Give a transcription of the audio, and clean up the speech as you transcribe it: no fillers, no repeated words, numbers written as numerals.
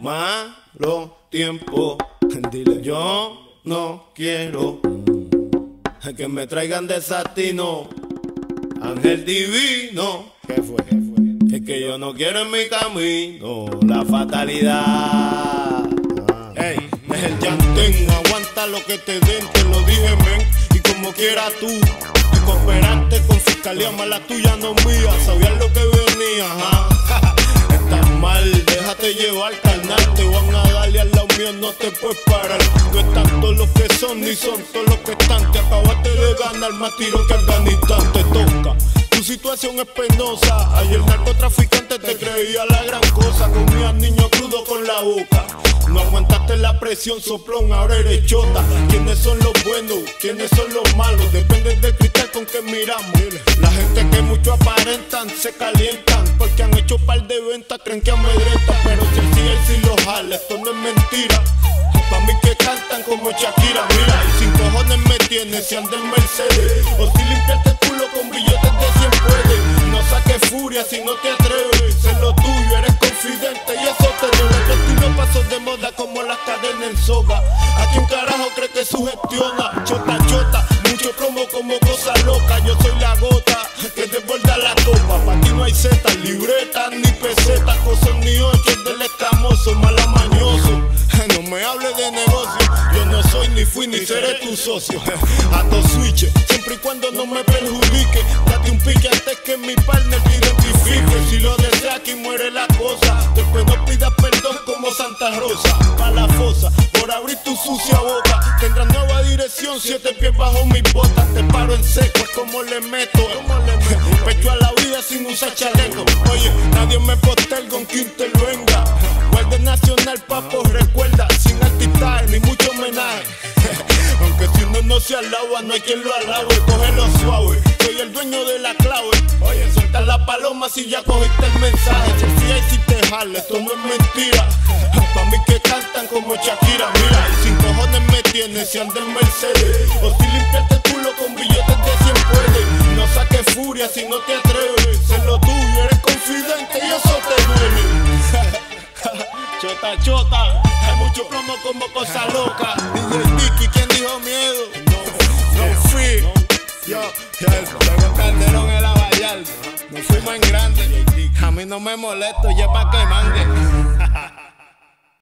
malo tiempo. Dile, yo no quiero que me traigan desatino. Ángel divino, ¿qué fue? Es que yo no quiero en mi camino la fatalidad. Ey, es el llantén, aguanta lo que te den, te lo dije, men. Y como quieras tú, y cooperaste con fiscalía, mala tuya, no mía. Sabías lo que venía, estás mal, déjate llevar, carnal. Te van a darle al lado mío, no te puedes parar. No están todos los que son, ni son todos los que están. Te acabaste de ganar más tiro que Afganistán. Te toca, tu situación es penosa. Ayer el narcotraficante te creía la gran cosa. Comías niño crudo con la boca. No aguantaste la presión, soplón, ahora eres chota. ¿Quiénes son los buenos? ¿Quiénes son los malos? Depende del cristal con que miramos. La gente que mucho aparentan, se calientan porque han hecho par de ventas, creen que amedrentan. Pero si el sigue si lo jala, esto no es mentira. Pa' mí que cantan como Shakira, mira. Y sin cojones me tienes si anda en Mercedes. O si limpiaste el culo con billetes de 100 puede. No saques furia si no te atreves. Sé lo tuyo, eres confidente y eso te duele. El estilo pasó de moda como las cadenas en soga. ¿A quién carajo cree que sugestiona? Chota, chota, mucho plomo como cosa loca. Yo soy la gota que desborda la copa. Pa' ti no hay setas, libretas ni pesetas. Cosas ni ocho del escamoso, malamañoso. No me hables de negocio, yo no soy ni fui ni seré tu socio. A tu switch, siempre y cuando no me perjudique. Date un pique antes que mi partner te identifique. Si lo deseas aquí muere la cosa. Después no pidas perdón como Santa Rosa. Pa' la fosa, por abrir tu sucia boca. Tendrás nueva dirección, 7 pies bajo mis botas. Te paro en seco, es como le meto. Pecho a la vida sin usar chaleco. Oye, nadie me posterga aunque intervenga. Guardia Nacional, papo, recuerda, sin altistaje ni mucho homenaje. Aunque si uno no se alaba, no hay quien lo alabe. Cógelo suave, soy el dueño de la clave. Oye, suelta la paloma si ya cogiste el mensaje. Si hay si te jala, esto no es mentira. Pa' mí que cantan como Shakira, mira. Y sin cojones me tienes si anda en Mercedes. O si limpiaste el culo con billetes de 100 puede. No saques furia si no te atreves. Sé lo tuyo, eres confidente y eso te duele. Chota, chota, hay mucho plomo como cosa loca. DJ Dicky, ¿quién dijo miedo? No fui. Yo, tengo Calderón en la Vallarta. Nos fuimos en grande. A mí no me molesto, ya pa' que mande.